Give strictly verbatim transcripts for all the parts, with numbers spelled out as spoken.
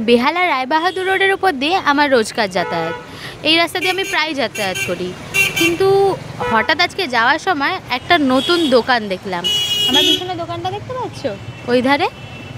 বেহালা রায়বাহাদুর রোডের উপর দিয়ে আমার রোজকার যাতায়াত। এই রাস্তা দিয়ে আমি প্রায় যাতায়াত করি, কিন্তু হঠাৎ আজকে যাওয়ার সময় একটা নতুন দোকান দেখলাম। আমার পিছনে দোকানটা দেখতে পাচ্ছ, ওই ধারে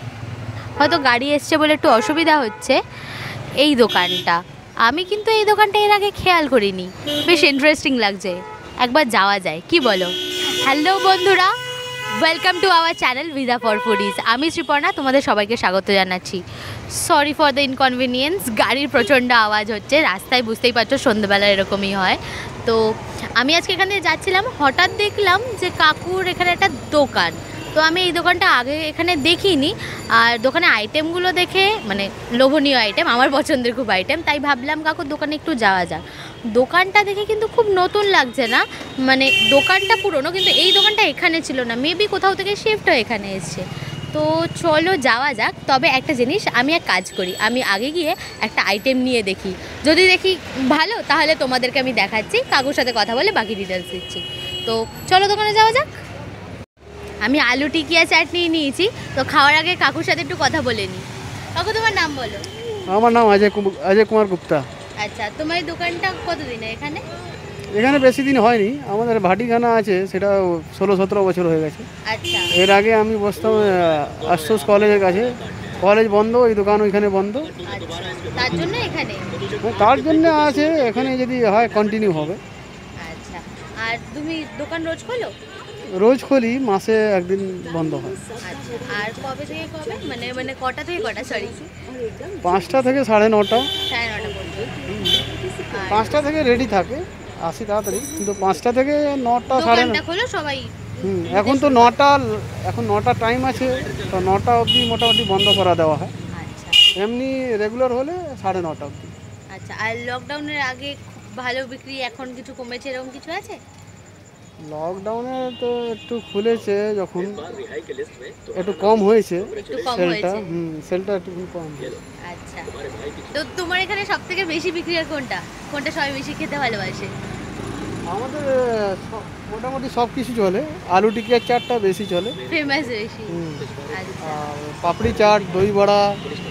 হয়তো গাড়ি এসছে বলে একটু অসুবিধা হচ্ছে। এই দোকানটা আমি কিন্তু এই দোকানটা এর আগে খেয়াল করিনি, বেশ ইন্টারেস্টিং লাগছে, একবার যাওয়া যায় কি বলো? হ্যালো বন্ধুরা, ওয়েলকাম টু আওয়ার চ্যানেল ভিজা ফর ফুডিজ। আমি শ্রীপর্ণা, তোমাদের সবাইকে স্বাগত জানাচ্ছি। সরি ফর দ্য ইনকনভিনিয়েন্স, গাড়ির প্রচণ্ড আওয়াজ হচ্ছে রাস্তায়, বুঝতেই পারছো সন্ধ্যেবেলা এরকমই হয়। তো আমি আজকে এখানে যাচ্ছিলাম, হঠাৎ দেখলাম যে কাকুর এখানে একটা দোকান। তো আমি এই দোকানটা আগে এখানে দেখিনি, আর দোকানে আইটেমগুলো দেখে মানে লোভনীয় আইটেম, আমার পছন্দের খুব আইটেম, তাই ভাবলাম কাকুর দোকানে একটু যাওয়া যাক। দোকানটা দেখে কিন্তু খুব নতুন লাগছে না, মানে দোকানটা পুরনো, কিন্তু এই দোকানটা এখানে ছিল না, মেবি কোথাও থেকে শিফট হয়ে এখানে এসছে। তো চলো যাওয়া যাক। তবে একটা জিনিস, আমি এক কাজ করি, আমি আগে গিয়ে একটা আইটেম নিয়ে দেখি, যদি দেখি ভালো তাহলে তোমাদেরকে আমি দেখাচ্ছি, কাকুর সাথে কথা বলে বাকি ডিটেলস দিচ্ছি। তো চলো দোকানে যাওয়া যাক। আমি আলু টিকিয়া চাটনি নিয়েছি, তো খাওয়ার আগে কাকুর সাথে একটু কথা বলে নিই। কাকু তোমার নাম বলো। আমার নাম অজয় অজয় কুমার গুপ্তা। আচ্ছা, তোমার এই দোকানটা কতদিন এখানে? এখানে বেশি দিন হয়নি, আমাদের ভাটিখানা আছে সেটা ষোলো সতেরো বছর হয়ে গেছে। আচ্ছা, এর আগে আমি বসতাম আশুতোষ কলেজের কাছে, কলেজ বন্ধ, ওই দোকান ওইখানে বন্ধ, আচ্ছা, তার জন্য এখানে। তার জন্য আছে, এখানে যদি হয় কন্টিনিউ হবে। আচ্ছা, আর তুমি দোকান রোজ খোলো? রোজ খুলি, মাসে একদিন বন্ধ হয়। আচ্ছা, আর কবে থেকে কবে, মানে মানে কটা থেকে কটা? সরি, পাঁচটা থেকে সাড়ে নটা। সাড়ে নটা পর্যন্ত। পাঁচটা থেকে রেডি থাকে, আসি তাড়াতাড়ি, কিন্তু পাঁচটা থেকে নটা সাড়ে দোকানটা খোলো সবাই? হুম এখন তো নটা, এখন নটা টাইম আছে, তো নটা অবধি মোটামুটি বন্ধ করা দেওয়া হয়। আচ্ছা এমনি রেগুলার হলে সাড়ে নটা অবধি। আচ্ছা, আর লকডাউনের আগে ভালো বিক্রি, এখন কিছু কমেছে এরকম কিছু আছে? লকডাউনে তো একটু খুলেছে, যখন একটু কম হয়েছে একটু কম সেলটা, হয়েছে। হুম সেলটা একটু কম হয়েছে। আচ্ছা, তো তোমার এখানে সব থেকে বেশি বিক্রি হয় কোনটা? কোনটা সবাই বেশি খেতে ভালোবাসে? আমাদের সব- মোটামুটি সব কিছু চলে, আলু টিকিয়ার চাটটা বেশি চলে। ফেমাস বেশি? হুম। আচ্ছা আর পাপড়ি চাট, দই বড়া,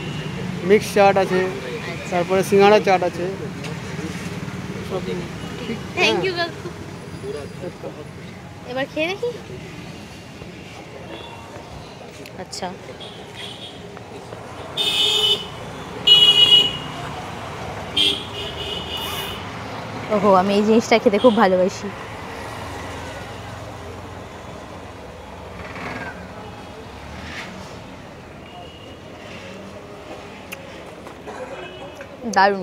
মিক্স চাট আছে, আচ্ছা, তারপরে সিঙ্গাড়া চাট আছে সব। থ্যাংক ইউ কাকু। এবার খেয়ে দেখি। আচ্ছা, ওহো, আমি এই জিনিসটা খেতে খুব ভালোবাসি। দারুণ।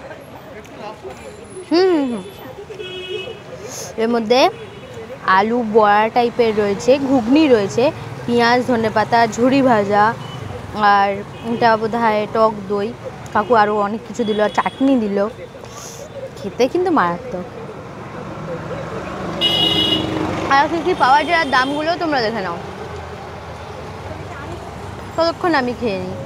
হুম হুম হুম এর মধ্যে আলু বড়া টাইপের রয়েছে, ঘুগনি রয়েছে, পেঁয়াজ, ধনেপাতা, ঝুরি ভাজা, আর এটা বোধহয় টক দই। কাকু আরও অনেক কিছু দিল, আর চাটনি দিল, খেতে কিন্তু মারাত্মক। আর কী কী পাওয়া যায় আর দামগুলো তোমরা দেখে নাও, ততক্ষণ আমি খেয়ে নিই।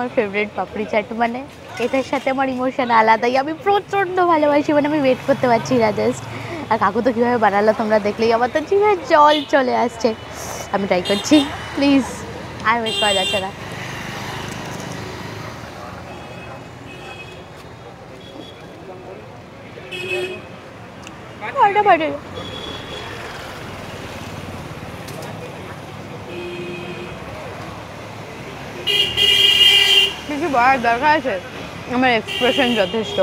আমার ফেভারিট পাপড়ি চাট, মানে এটার সাথে আমার ইমোশন আলাদাই, আমি প্রচণ্ড ভালোবাসি, মানে আমি ওয়েট করতে পারছি না জাস্ট। আর কাকু তো কীভাবে বানালো তোমরা দেখলেই, আমার তো জিভে জল চলে আসছে। আমি ট্রাই করছি, প্লিজ, আর ওয়েট করা যাচ্ছে না। কিছু বলার দরকার আছে? আমার এক্সপ্রেশন যথেষ্ট।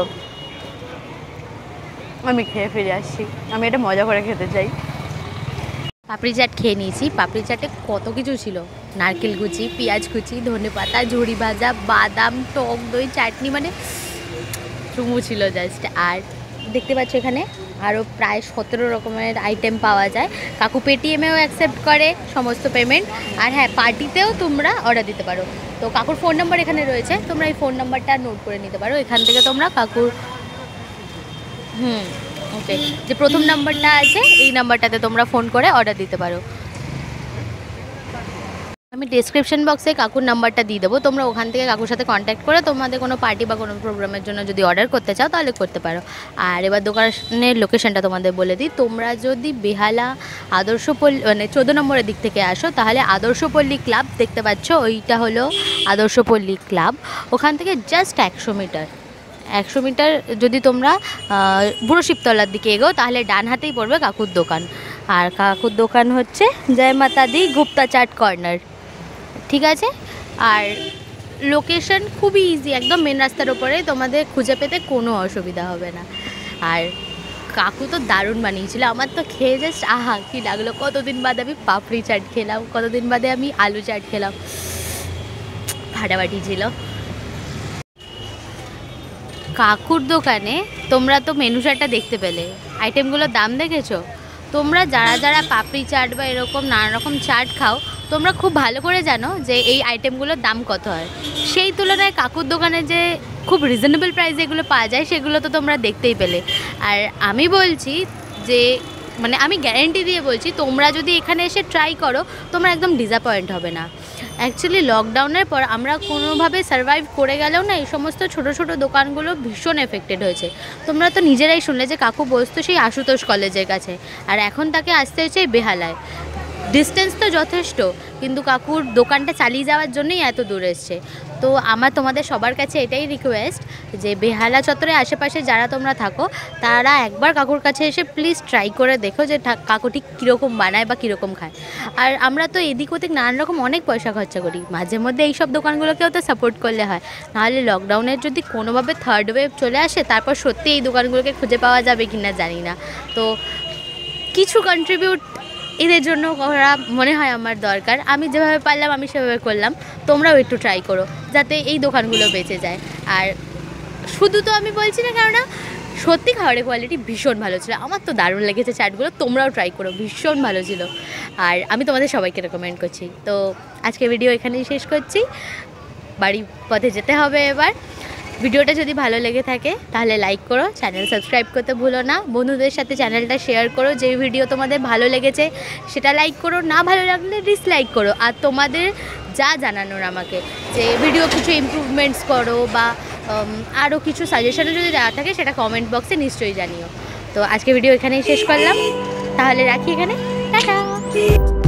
আমি খেয়ে ফিরে আসছি, আমি এটা মজা করে খেতে চাই। পাপড়ি চাট খেয়ে নিয়েছি। পাপড়ি চাটে কত কিছু ছিল, নারকেল কুচি, পেঁয়াজ কুচি, ধনে পাতা, ঝুড়ি ভাজা, বাদাম, টক দই, চাটনি, মানে চুমু ছিল জাস্ট। আর দেখতে পাচ্ছ এখানে আরও প্রায় সতেরো রকমের আইটেম পাওয়া যায়। কাকু পেটিএমেও অ্যাকসেপ্ট করে সমস্ত পেমেন্ট। আর হ্যাঁ, পার্টিতেও তোমরা অর্ডার দিতে পারো। তো কাকুর ফোন নাম্বার এখানে রয়েছে, তোমরা এই ফোন নাম্বারটা নোট করে নিতে পারো। এখান থেকে তোমরা কাকুর হুম ওকে যে প্রথম নাম্বারটা আছে এই নাম্বারটাতে তোমরা ফোন করে অর্ডার দিতে পারো। আমি ডেসক্রিপশন বক্সে কাকুর নাম্বারটা দিয়ে দেবো, তোমরা ওখান থেকে কাকুর সাথে কন্ট্যাক্ট করে তোমাদের কোনো পার্টি বা কোনো প্রোগ্রামের জন্য যদি অর্ডার করতে চাও তাহলে করতে পারো। আর এবার দোকানের লোকেশনটা তোমাদের বলে দিই, তোমরা যদি বেহালা আদর্শপল্লী মানে চোদ্দো নম্বরের দিক থেকে আসো তাহলে আদর্শপল্লী ক্লাব দেখতে পাচ্ছ, ওইটা হলো আদর্শপল্লী ক্লাব। ওখান থেকে জাস্ট একশো মিটার একশো মিটার যদি তোমরা বুড়ো শিবতলার দিকে এগো তাহলে ডান হাতেই পড়বে কাকুর দোকান। আর কাকুর দোকান হচ্ছে জয় মাতা দি গুপ্তা চাট কর্নার, ঠিক আছে? আর লোকেশন খুবই ইজি, একদম মেন রাস্তার উপরে, তোমাদের খুঁজে পেতে কোনো অসুবিধা হবে না। আর কাকু তো দারুণ বানিয়েছিল, আমার তো খেয়ে জাস্ট আহা কি লাগলো। কতদিন বাদে আমি পাপড়ি চাট খেলাম, কতদিন বাদে আমি আলু চাট খেলাম, ফাটাফাটি ছিল। কাকুর দোকানে তোমরা তো মেনু চার্টটা দেখতে পেলে, আইটেমগুলোর দাম দেখেছো? তোমরা যারা যারা পাপড়ি চাট বা এরকম নানা রকম চাট খাও তোমরা খুব ভালো করে জানো যে এই আইটেমগুলোর দাম কত হয়। সেই তুলনায় কাকুর দোকানে যে খুব রিজনেবল প্রাইসে এগুলো পাওয়া যায় সেগুলো তো তোমরা দেখতেই পেলে। আর আমি বলছি যে মানে আমি গ্যারেন্টি দিয়ে বলছি, তোমরা যদি এখানে এসে ট্রাই করো তোমরা একদম ডিসঅ্যাপয়েন্ট হবে না। অ্যাকচুয়ালি লকডাউনের পর আমরা কোনোভাবে সার্ভাইভ করে গেলেও না এই সমস্ত ছোটো ছোটো দোকানগুলো ভীষণ এফেক্টেড হয়েছে। তোমরা তো নিজেরাই শুনলে যে কাকু বসতো সেই আশুতোষ কলেজের কাছে, আর এখন তাকে আসতে হয়েছে বেহালায়। ডিস্টেন্স তো যথেষ্ট, কিন্তু কাকুর দোকানটা চালিয়ে যাওয়ার জন্যই এত দূর এসছে। তো আমার তোমাদের সবার কাছে এটাই রিকোয়েস্ট যে বেহালা চত্বরের আশেপাশে যারা তোমরা থাকো তারা একবার কাকুর কাছে এসে প্লিজ ট্রাই করে দেখো যে কাকু ঠিক কীরকম বানায় বা কীরকম খায়। আর আমরা তো এদিক ওদিক নানান রকম অনেক পয়সা খরচা করি, মাঝে মধ্যে এইসব দোকানগুলোকেও তো সাপোর্ট করলে হয়। নাহলে লকডাউনের যদি কোনোভাবে থার্ড ওয়েভ চলে আসে তারপর সত্যি এই দোকানগুলোকে খুঁজে পাওয়া যাবে কি না জানি না। তো কিছু কন্ট্রিবিউট এদের জন্য করা মনে হয় আমার দরকার। আমি যেভাবে পারলাম আমি সেভাবে করলাম, তোমরাও একটু ট্রাই করো যাতে এই দোকানগুলো বেঁচে যায়। আর শুধু তো আমি বলছি না, কেননা সত্যি খাবারের কোয়ালিটি ভীষণ ভালো ছিল, আমার তো দারুণ লেগেছে চাটগুলো, তোমরাও ট্রাই করো, ভীষণ ভালো ছিল। আর আমি তোমাদের সবাইকে রেকমেন্ড করছি। তো আজকে ভিডিও এখানেই শেষ করছি, বাড়ি পথে যেতে হবে এবার। ভিডিওটা যদি ভালো লেগে থাকে তাহলে লাইক করো, চ্যানেল সাবস্ক্রাইব করতে ভুলো না, বন্ধুদের সাথে চ্যানেলটা শেয়ার করো। যে ভিডিও তোমাদের ভালো লেগেছে সেটা লাইক করো, না ভালো লাগলে ডিসলাইক করো। আর তোমাদের যা জানানোর আমাকে যে ভিডিও কিছু ইমপ্রুভমেন্টস করো বা আরও কিছু সাজেশনও যদি দেওয়া থাকে সেটা কমেন্ট বক্সে নিশ্চয়ই জানিও। তো আজকে ভিডিও এখানেই শেষ করলাম, তাহলে রাখি এখানে, টাটা।